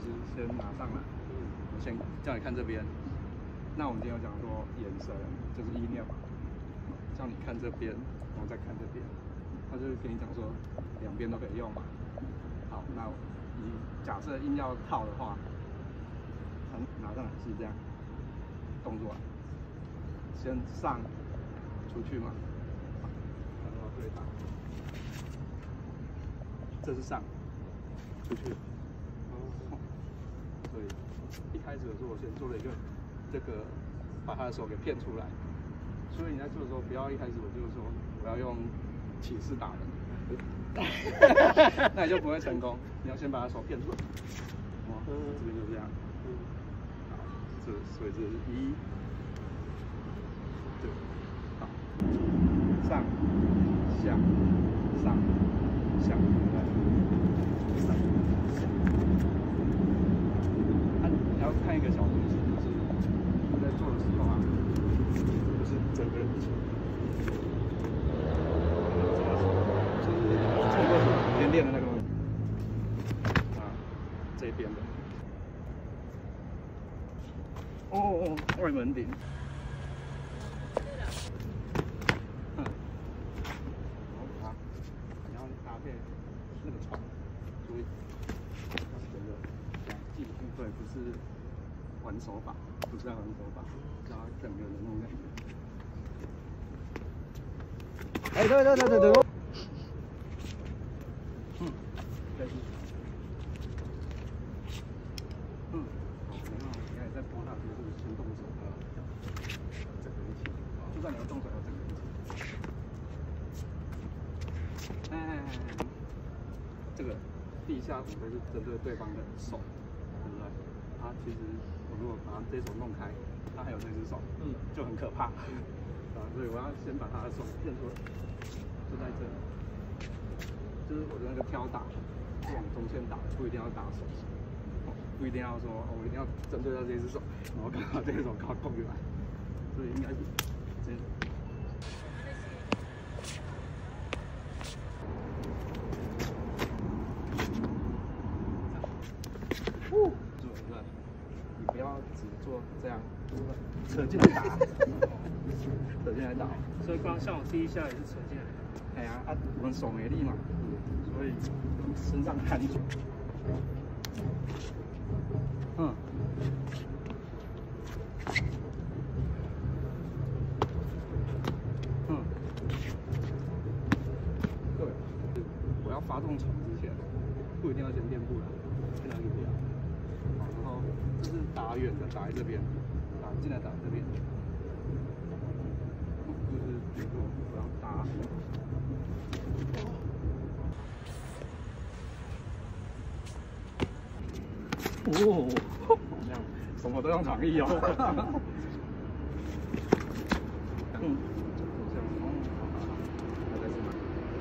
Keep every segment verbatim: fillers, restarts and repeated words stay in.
实先拿上来，我先叫你看这边。那我们今天有讲说眼神就是意念嘛，叫你看这边，然后再看这边，他就跟你讲说两边都可以用嘛。好，那你假设硬要套的话，拿上来是这样动作，先上出去嘛，然后对打，这是上出去。哦，所以一开始的时候我先做了一个这个，把他的手给骗出来。所以你在做的时候，不要一开始我就是说我要用起势打人，那你就不会成功。你要先把他手骗出来。哦，这边就这样。好，这所以这是一，对，好，上下上下，上下。啊，你要看一个小东西，就是你在做的时候啊，不是整个人一起。练的那个啊，这边的哦哦，外门顶，嗯，好，然后搭配那个床，所以它整个两技部分不是玩手法，不是在玩手法，然后整个的那种感觉。哎，对对对对对。嗯，再是，嗯，然后你看在拨它的时候，就是先动手的整个一起，就算你要动手要整个一起。哎哎哎，这个地下五都是针对对方的手，对不对？啊，其实我如果把这手弄开，他还有这只手，嗯，就很可怕。啊，所以我要先把他的手骗出来，就在这里。就是我的那个挑打，往中线打，不一定要打手，哦，不一定要说，哦，我一定要针对到这只手，然后刚好这只手刚好空进来，所以应该是这样。呼，做一个，你不要只做这样，扯进来打，扯进来打。 所以刚像我第一下也是扯进来。 哎呀，啊，我们手没力嘛。所以身上看住，嗯，嗯，对，我要发动床之前，不一定要先垫步啦，先拿一个步，好，然后这是打远的，打在这边，打进来打在这边，就是比如说我要打。哦，这样什么都用创意哦。嗯，这样，哦，好，再试嘛。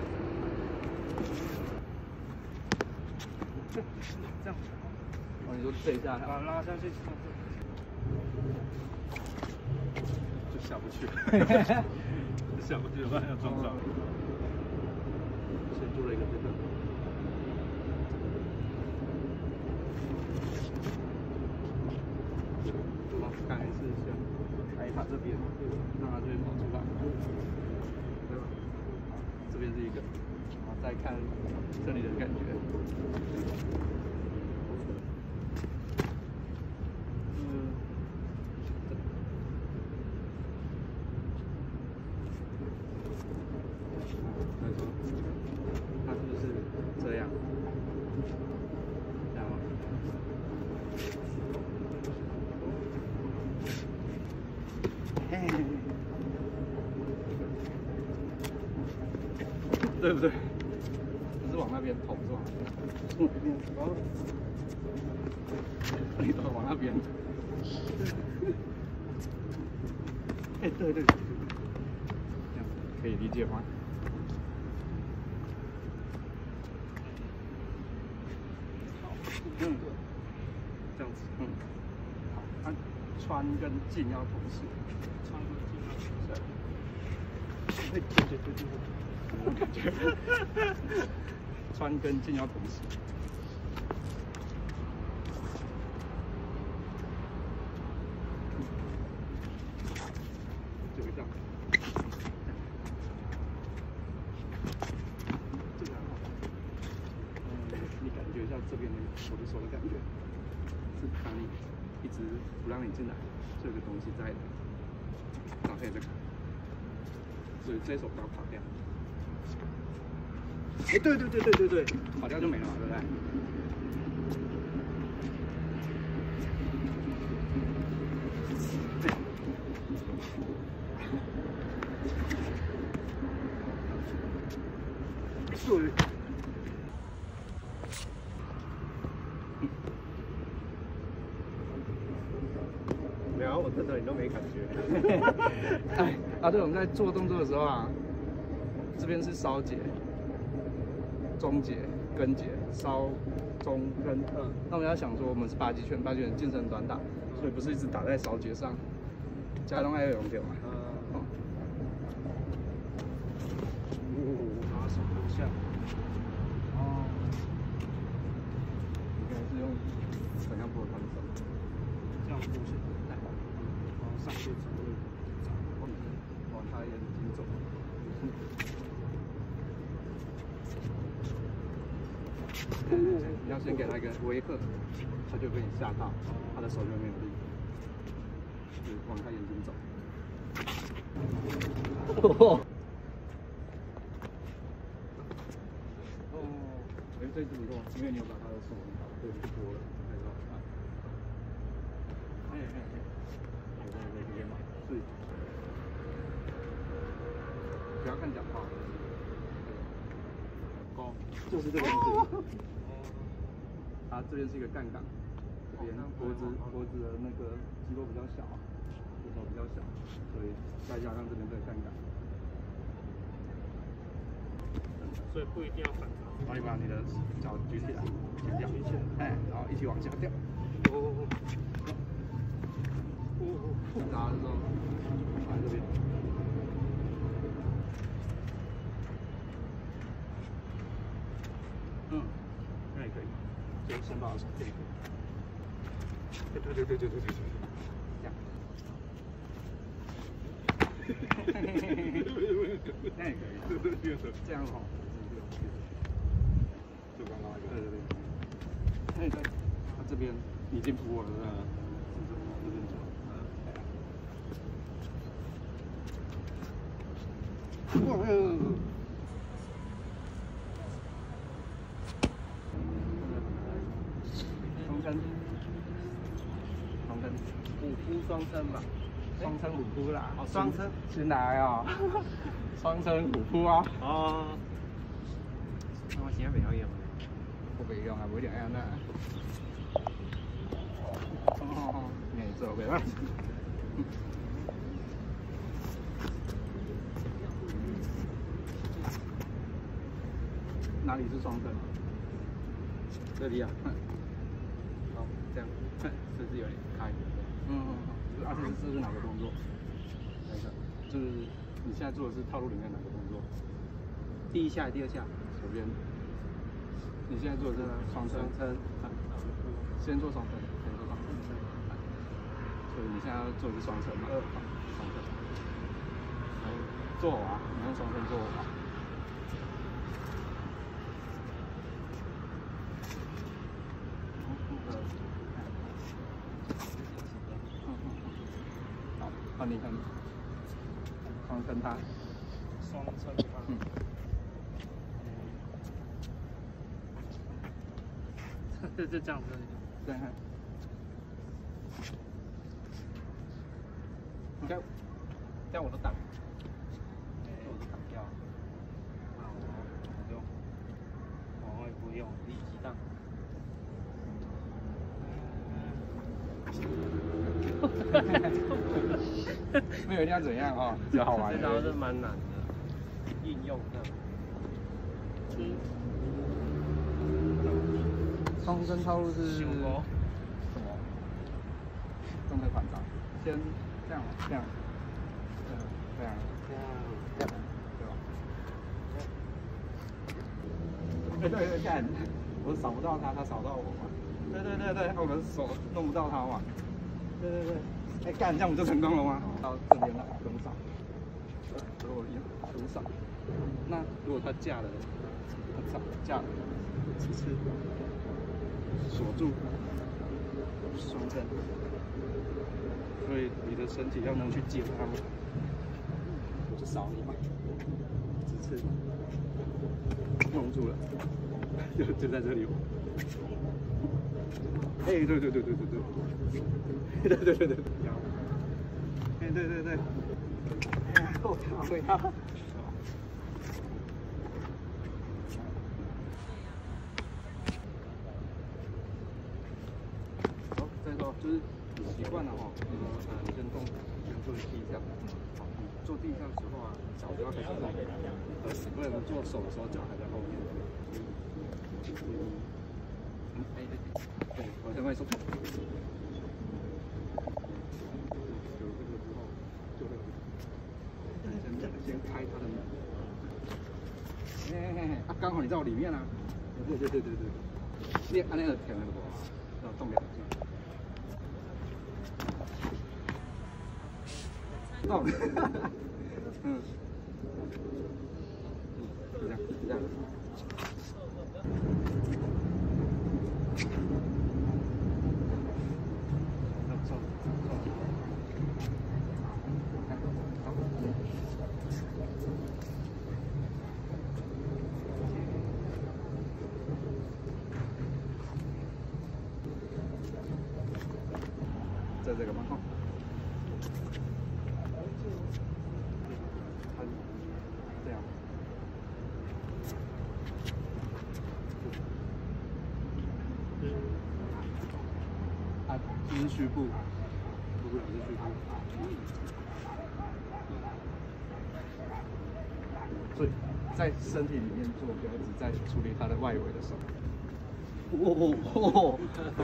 这这样，哦，你说这一下， 把拉下去， 就下不去，下不去的话要撞上。先做了一个这个。刚才是先开它这边，让它这边跑出来，对吧？这边是一个，然后再看这里的感觉。嗯，再说，它是不是这样？这样吗？对不对？你是往那边捅是吧？往那边，然后你都往那边。哎，对对对，这样可以理解吗？嗯，这样子，嗯，好，它穿跟进要同时， 穿跟进要同时。 对对对对对。我感觉穿跟进要同时。 觉一下这边的我的手的感觉，是哪里一直不让你进来，就有个东西在的，搭配这个，所以这手不要跑掉。哎，对对对对对对，跑掉就没了嘛，对不对？对。 没有，我真的你都没感觉。 哎，啊对，我们在做动作的时候啊，这边是梢节、中节、跟节，梢、中、跟。嗯。那我们要想说，我们是八极拳，八极拳近身短打，所以不是一直打在梢节上，加动爱有用点嘛。嗯。哦。 拿手拿下。 哦。应该是用怎样拨他的手？ 这样拨是。然后上去之后， 往往他眼睛走。你要先给他一个威吓，他就被你吓到，他的手就没有力，就是往他眼睛走。哦，哎，这只不错，因为你有把他的手对去拨了，才知道。哎哎哎，有在在这边吗？是。不要看讲话。高，就是这个样子。它这边是一个杠杆，这边脖子脖子的那个肌肉比较小，骨头比较小，所以再加上这边这个杠杆， 所以不一定要反常。 然后你把你的脚举起来，前掉，哎，然后一起往下掉。哦哦哦哦，打的时候放在这边。嗯，那也可以。就先把手这里。对对对对对对对对，这样。那也可以。这样好。就刚刚那个。对对对。那你在他这边已经扑我了，是吧？这边走。嗯。双撑，双撑， 虎扑双撑吧， 双撑虎扑啦。 哦，双撑， 先来啊！双撑虎扑啊！ 哦，那我现在袂晓用， 我袂用啊，袂两样呐。哦，你做袂歹。哪里是双撑？这里啊。好，这样，这是有点开。嗯嗯嗯。啊，这是这是哪个动作？哪一个？就是你现在做的是套路里面哪个动作？ 第一下、第二下， 左边。你现在做的是双撑。 双撑。 先做双撑，先做双撑。所以你现在要做的是双撑嘛？二，双撑。然后做好啊，你用双撑做好。好，你看，双撑它， 双撑它，嗯，这就这样子， 这样看，你看，这样我都挡，我都挡掉， 那我不用，我也不用，立即挡。 没有一定要怎样啊，只要好玩。 这招是蛮难的，应用的。 嗯。 双撑套路是什么？动态反掌，先这样，这样，这样，这样，这样，对吧？哎，对对，看，我扫不到他，他扫到我嘛。对对对对，我们手弄不到他嘛。对对对。哎，干，这样我们就成功了吗？到这边来跟上，所有一跟上。那如果他架了，他架架了，其次锁住双蹬，所以你的身体要能去接它们。我就扫你嘛，直刺，弄住了，就就在这里。哎，对对对对对对，对对对对，哎对对对，哎，我靠，对啊。好，再说就是习惯了哈，就是呃，你先动，先做第一下。好，你做第一下之后啊，脚就要开始动，呃，不能做手的时候脚还在后面。嗯，哎对对，我先快速。有这个之后，就会先先开他的门。嘿嘿嘿，啊，刚好你在我里面啊。对对对对对。你按那个调那个不？要动两下。动。嗯。这样这样。在这个吗？哈，它这样，啊，这是虚部，不是虚部，所以在身体里面做，不要只在处理它的外围的手。哦哦哦。